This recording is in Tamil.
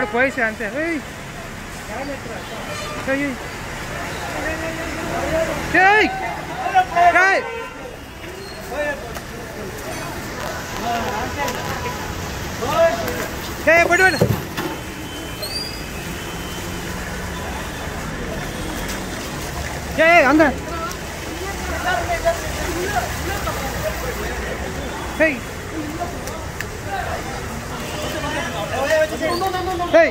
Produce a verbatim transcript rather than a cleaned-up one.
Kuwaisi antes. ¡Ey! ¡Ey! ¡Ey! ¡Ey! ¡Ey! ¡Eh, bueno, bueno! ¡Eh, anda! ¡Hey! ¡Hey!